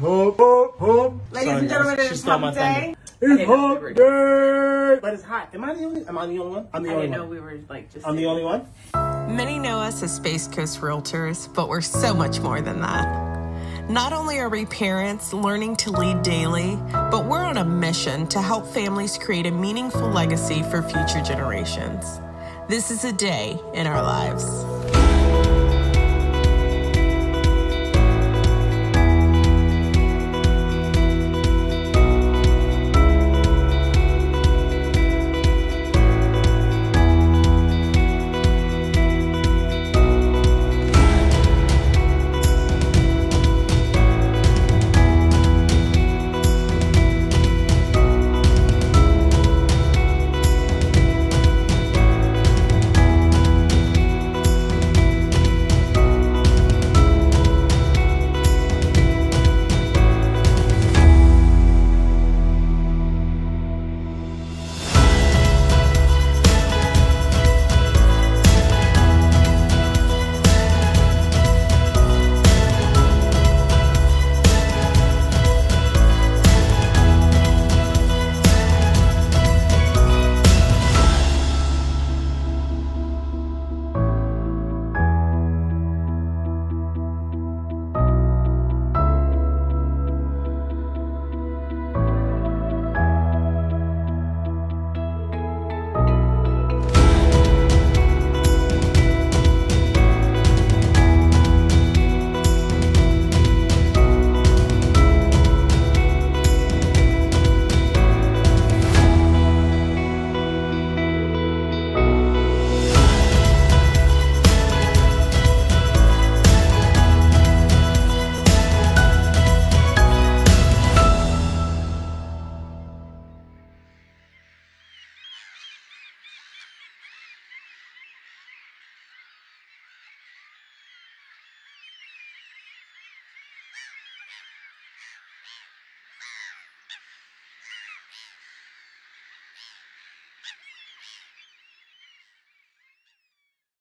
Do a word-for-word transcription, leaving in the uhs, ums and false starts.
Hoop, hoop, hoop. Ladies Sorry, and gentlemen, guys. it She is stole my hump day. It's hump day. But it's hot. Am I the only? Am I the only one? I'm the I only didn't know one. we were like just. I'm the only one. Many know us as Space Coast Realtors, but we're so much more than that. Not only are we parents learning to lead daily, but we're on a mission to help families create a meaningful legacy for future generations. This is a day in our lives.